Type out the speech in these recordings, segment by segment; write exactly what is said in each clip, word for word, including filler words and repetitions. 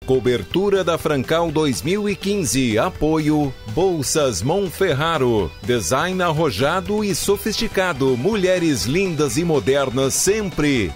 Cobertura da Francal dois mil e quinze. Apoio Bolsas Monferraro. Design arrojado e sofisticado. Mulheres lindas e modernas sempre.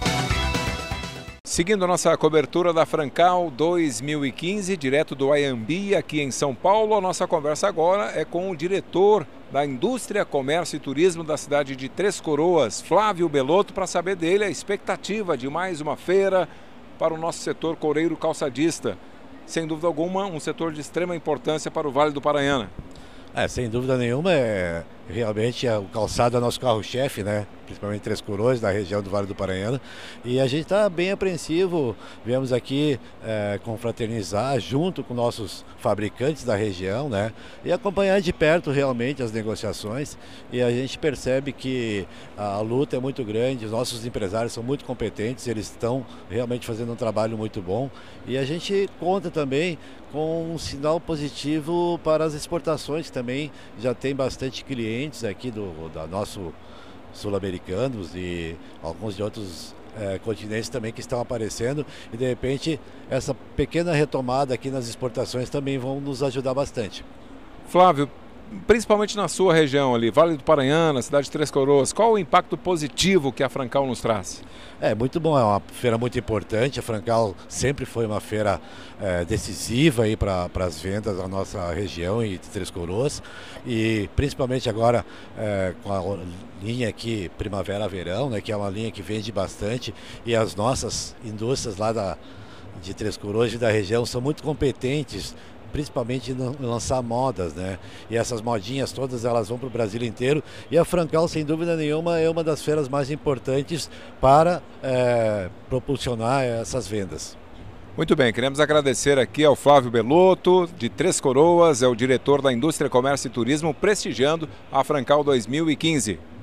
Seguindo a nossa cobertura da Francal dois mil e quinze, direto do Anhembi, aqui em São Paulo, a nossa conversa agora é com o diretor da Indústria, Comércio e Turismo da cidade de Três Coroas, Flávio Belotto, para saber dele a expectativa de mais uma feira para o nosso setor coureiro calçadista. Sem dúvida alguma, um setor de extrema importância para o Vale do Paranhana. É, sem dúvida nenhuma, é, realmente é, o calçado é nosso carro-chefe, né? Principalmente Três Coroas, da região do Vale do Paranhana. E a gente está bem apreensivo, viemos aqui é, confraternizar junto com nossos fabricantes da região, né? E acompanhar de perto realmente as negociações. E a gente percebe que a luta é muito grande, os nossos empresários são muito competentes, eles estão realmente fazendo um trabalho muito bom. E a gente conta também com um sinal positivo para as exportações, que também já tem bastante clientes aqui do da nosso sul-americanos e alguns de outros é, continentes também que estão aparecendo, e de repente essa pequena retomada aqui nas exportações também vão nos ajudar bastante. Flávio, principalmente na sua região ali, Vale do Paranhana, cidade de Três Coroas, qual o impacto positivo que a Francal nos traz? É muito bom, é uma feira muito importante. A Francal sempre foi uma feira é, decisiva para as vendas da nossa região e de Três Coroas, e principalmente agora é, com a linha aqui Primavera-Verão, né, que é uma linha que vende bastante, e as nossas indústrias lá da, de Três Coroas e da região são muito competentes, principalmente em lançar modas, né? E essas modinhas todas, elas vão para o Brasil inteiro, e a Francal, sem dúvida nenhuma, é uma das feiras mais importantes para é, propulsionar essas vendas. Muito bem, queremos agradecer aqui ao Flávio Belotto, de Três Coroas, é o diretor da Indústria, Comércio e Turismo, prestigiando a Francal dois mil e quinze.